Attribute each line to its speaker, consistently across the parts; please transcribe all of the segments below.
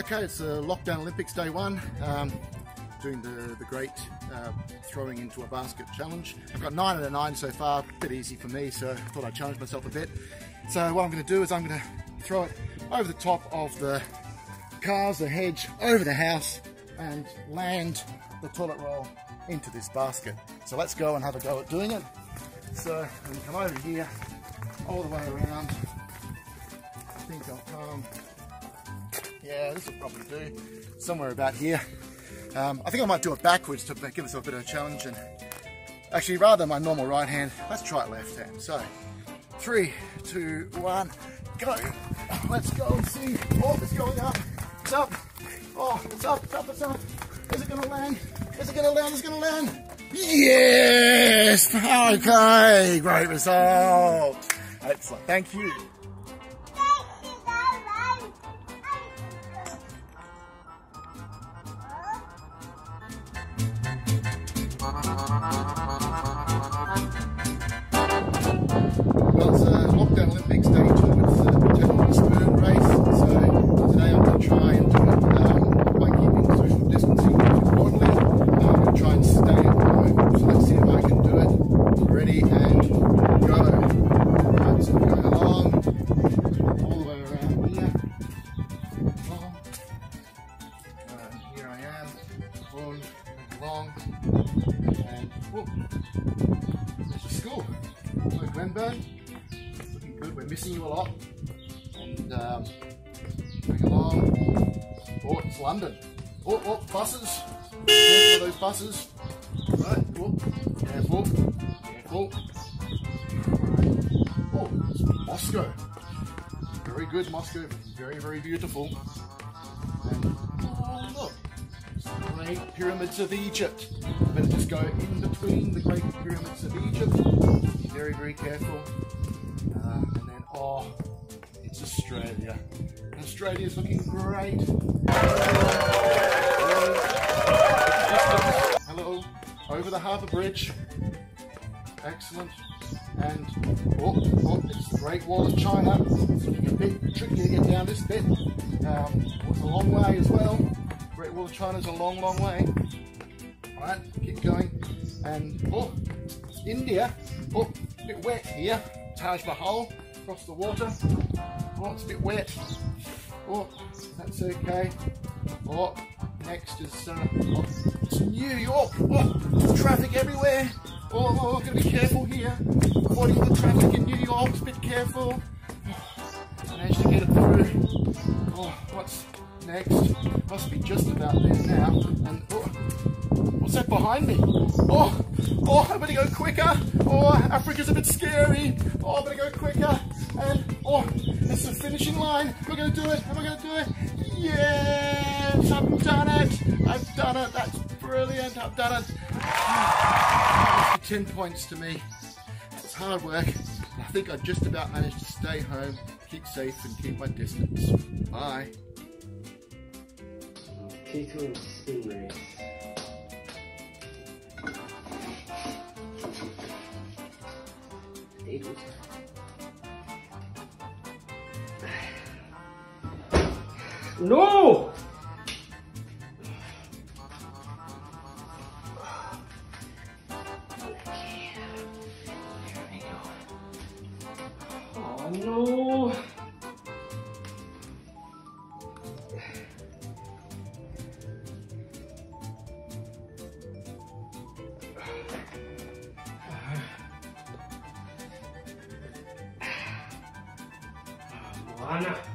Speaker 1: Okay, it's the Lockdown Olympics Day 1. Doing the great throwing into a basket challenge. I've got 9 out of 9 so far, a bit easy for me, so I thought I'd challenge myself a bit. So what I'm going to do is I'm going to throw it over the top of the cars, the hedge, over the house, and land the toilet roll into this basket. So let's go and have a go at doing it. So I'm going to come over here, all the way around. I think I'll come, yeah, this will probably do, somewhere about here. I think I might do it backwards to give myself a bit of a challenge, and actually rather than my normal right hand, let's try it left hand. So 3, 2, 1, go. Let's go and see. Oh, it's going up. It's up. Oh, it's up, it's up, it's up. Is it going to land? Is it going to land? Is it going to land? Yes! Okay, great result. Excellent. Thank you. Well, it's Lockdown Olympics Day 2. It's the Bentley spoon race. So today I'm going to try and do it by keeping social distancing, most importantly. I'm going to try and stay at home. So let's see if I can do it. Ready and go. Right, so we're going along, all the way around here. Along. And here I am. Along. And whoop. There's the school. Hello, Glenburn. Looking good. We're missing you a lot. And going along. Oh, it's London. Oh, buses. Careful of those buses. Right. Oh, careful. Careful. Right. Oh, it's Moscow. Very good, Moscow. Very, very beautiful. And oh, look. Great Pyramids of Egypt. I'm going to just go in between the Great Pyramids of Egypt. Be very, very careful. And then, oh, it's Australia. Australia's looking great. Hello. Over the harbour bridge. Excellent. And, oh, it's the Great Wall of China. It's looking a bit tricky to get down this bit. It's a long way as well. Great Wall of China's a long, long way. Alright, keep going. And, oh, it's India. Oh, a bit wet here. Taj Mahal, across the water. Oh, it's a bit wet. Oh, that's okay. Oh, next is, it's New York. Oh, there's traffic everywhere. Oh, I've got to be careful here. Avoiding the traffic in New York, a bit careful. Oh, managed to get it through. Oh, what's next? Must be just about there now. And oh, what's that behind me? Oh, I better go quicker. Oh, Africa's a bit scary. Oh, I better go quicker. And oh, it's the finishing line. We're going to do it. Am I going to do it? Yes, I've done it. I've done it. That's brilliant. I've done it. 10 points to me. It's hard work. I think I just about managed to stay home, keep safe, and keep my distance. Bye.
Speaker 2: Potato and spoon race. Potatoes. No! Oh no! Moana.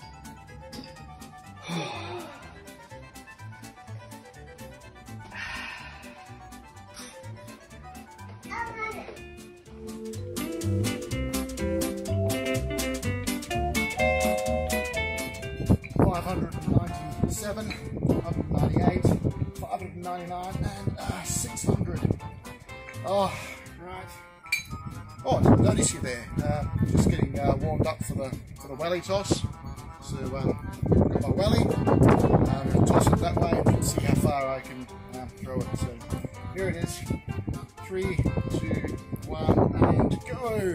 Speaker 2: 597, 598, 599, and 600. Oh, right. Oh, I didn't notice you there. Just getting warmed up for the welly toss. So got my welly. Toss it that way and see how far I can throw it. So here it is. 3, 2, 1, and go.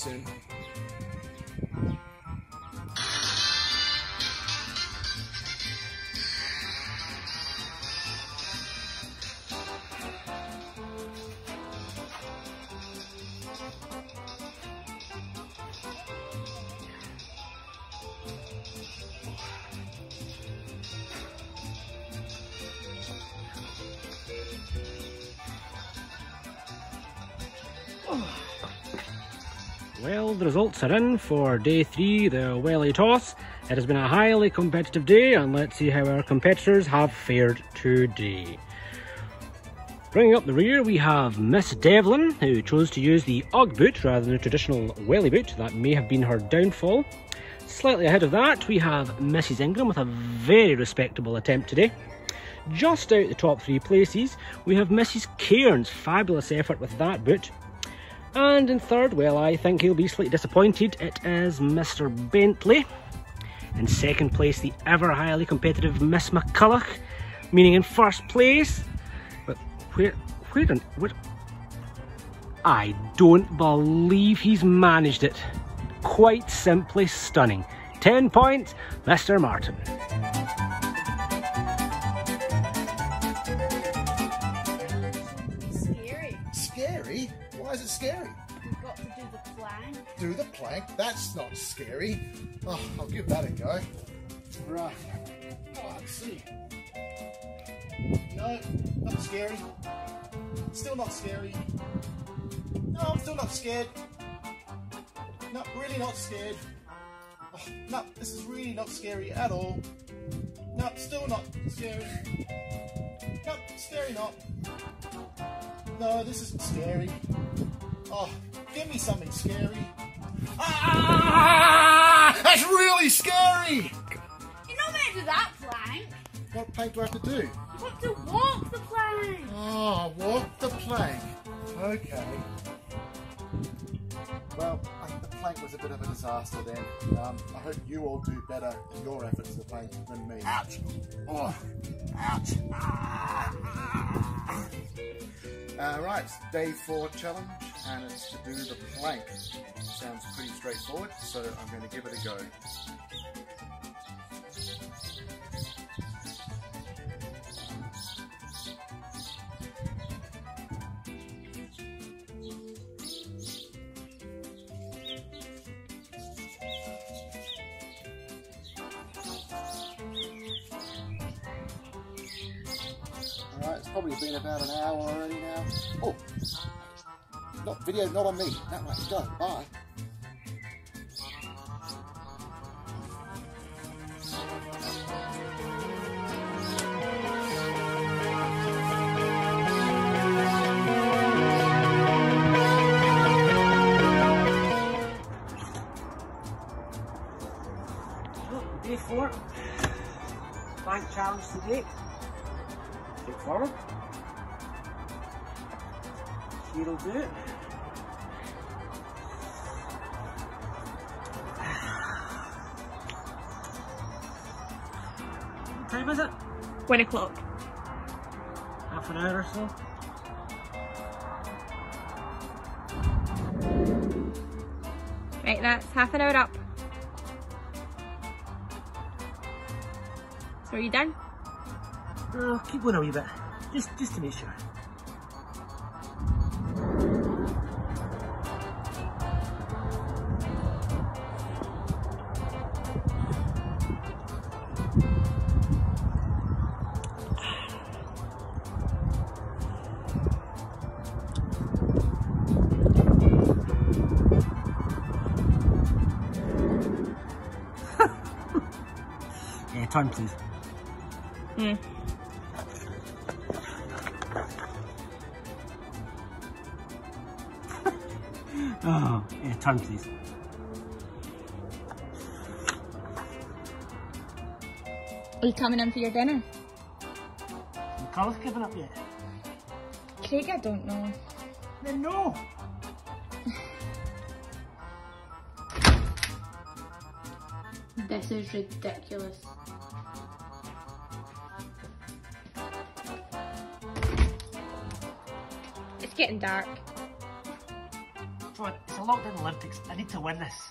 Speaker 1: soon.
Speaker 3: Well, the results are in for day 3, the welly toss. It has been a highly competitive day, and let's see how our competitors have fared today. Bringing up the rear, we have Miss Devlin, who chose to use the Ugg boot rather than the traditional welly boot. That may have been her downfall. Slightly ahead of that, we have Mrs. Ingram with a very respectable attempt today. Just out the top 3 places, we have Mrs. Cairns' fabulous effort with that boot. And in third, well, I think he'll be slightly disappointed, it is Mr. Bentley. In second place, the ever highly competitive Miss McCulloch, meaning in first place. But where I don't believe he's managed it. Quite simply stunning. 10 points, Mr. Martin.
Speaker 2: Scary? Why is it scary?
Speaker 4: We've got to do the plank.
Speaker 2: Do the plank? That's not scary. Oh, I'll give that a go. Right. Oh, let's see. No, not scary. Still not scary. No, I'm still not scared. No, really not scared. Oh, no, this is really not scary at all. No, still not scary. No, scary not. No, this isn't scary. Oh, give me something scary. Ah! That's really scary!
Speaker 4: You're not meant to do that plank.
Speaker 2: What plank do I have to do?
Speaker 4: You have to walk the plank.
Speaker 2: Oh, walk the plank. Okay. Well, I think the plank was a bit of a disaster then. I hope you all do better in your efforts to the plank than me. Ouch! Oh, ouch! Right, day 4 challenge, and it's to do the plank. Sounds pretty straightforward, so I'm going to give it a go. Alright, it's probably been about an hour already now. Oh! Video not on me. That way, go. Bye.
Speaker 3: Day 4, plank challenge today. Take forward. Here'll do it. What time is it?
Speaker 4: 1 o'clock.
Speaker 3: Half an hour or so.
Speaker 4: Right, that's half an hour up. So are you done?
Speaker 3: Oh, keep going a wee bit, just to make sure. Yeah, turn please. Oh, yeah, turn please.
Speaker 4: Are you coming in for your dinner?
Speaker 3: The colour's given up yet?
Speaker 4: Craig, I don't know.
Speaker 3: Then no!
Speaker 4: This is ridiculous. It's getting dark.
Speaker 3: It's a lockdown Olympics. I need to win this.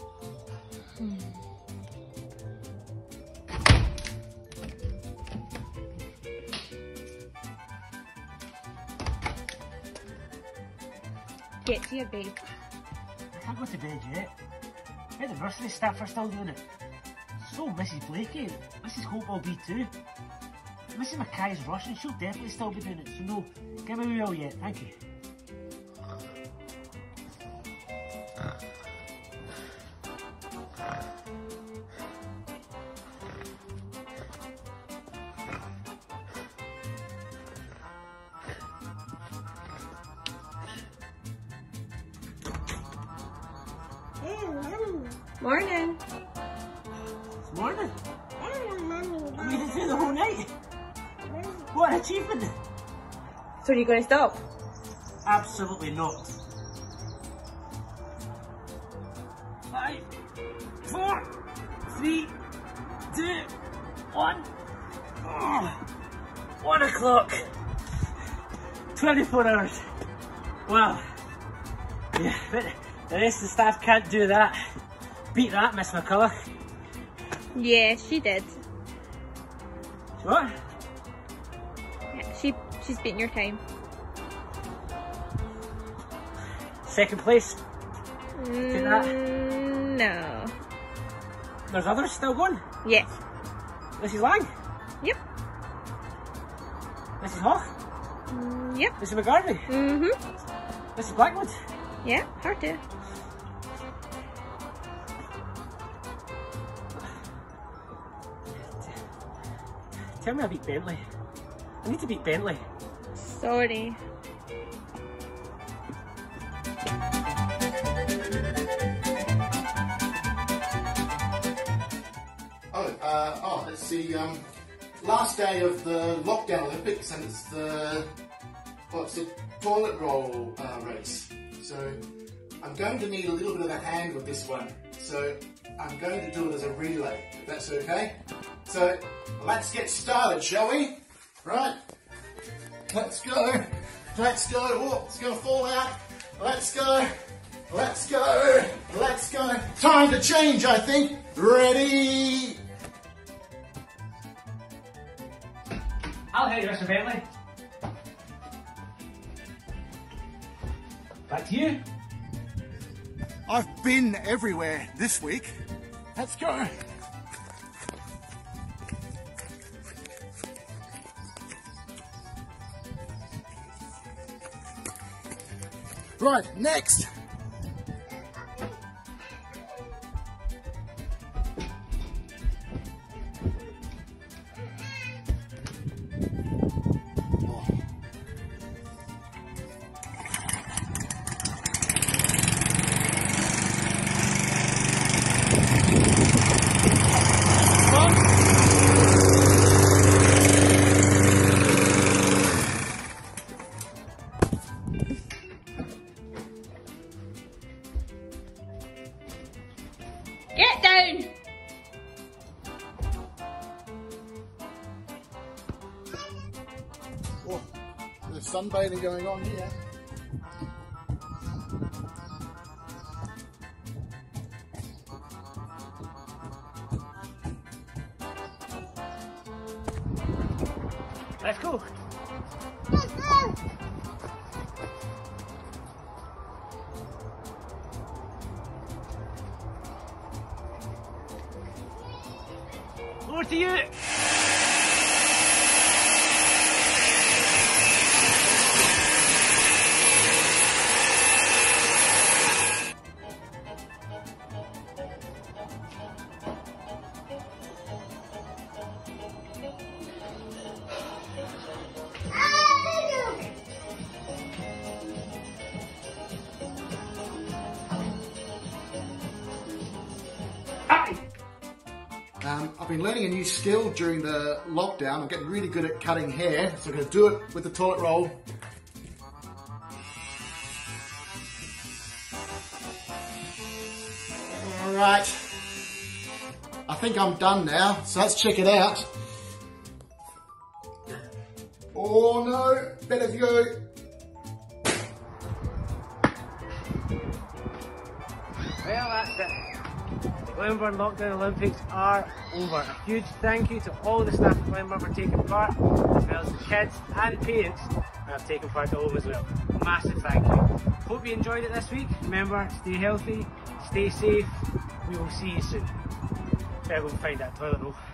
Speaker 4: Get to your bed.
Speaker 3: I can't go to bed yet. Where the nursery staff are still doing it. So Mrs. Blakey, Mrs. Hope will be too. Mrs. Mackay's rushing, she'll definitely still be doing it. So no, give me a wheel yet, thank you.
Speaker 4: Morning.
Speaker 3: It's morning. I made it through the whole night. What an achievement.
Speaker 4: So are you going to stop?
Speaker 3: Absolutely not. 5, 4, 3, 2, 1. Oh, 1 o'clock. 24 hours. Wow. Yeah, but the rest of the staff can't do that. Beat that, Miss McCulloch.
Speaker 4: Yeah, she did.
Speaker 3: What?
Speaker 4: Yeah, she's beating your time.
Speaker 3: Second place. Take that.
Speaker 4: No.
Speaker 3: There's others still going?
Speaker 4: Yes.
Speaker 3: Mrs. Lang?
Speaker 4: Yep.
Speaker 3: Mrs. Hoch?
Speaker 4: Yep.
Speaker 3: Mrs. McGarvey?
Speaker 4: Mm-hmm.
Speaker 3: Mrs. Blackwood?
Speaker 4: Yeah, her too.
Speaker 3: Tell me I beat Bentley. I need to beat Bentley.
Speaker 4: Sorry.
Speaker 1: It's the last day of the lockdown Olympics, and it's the toilet roll race. So I'm going to need a little bit of a hand with this one. So I'm going to do it as a relay, if that's okay. So let's get started, shall we? Right, let's go. Let's go. Oh, it's going to fall out. Let's go. Let's go. Let's go. Time to change, I think. Ready?
Speaker 3: I'll help you, Mr. Bentley. Back to you.
Speaker 2: I've been everywhere this week. Let's go. Right, next.
Speaker 4: Get down!
Speaker 2: Oh, there's sunbathing going on here.
Speaker 3: Let's go. Over to you.
Speaker 1: I've been learning a new skill during the lockdown. I'm getting really good at cutting hair, so I'm going to do it with the toilet roll. Alright, I think I'm done now, so let's check it out. Oh no, better go.
Speaker 3: Well, that's it. The Glenburn Lockdown Olympics are over. A huge thank you to all the staff at Glenburn for taking part, as well as the kids and parents who have taken part at home as well. Massive thank you. Hope you enjoyed it this week. Remember, stay healthy, stay safe. We will see you soon. Better go and find that toilet roll.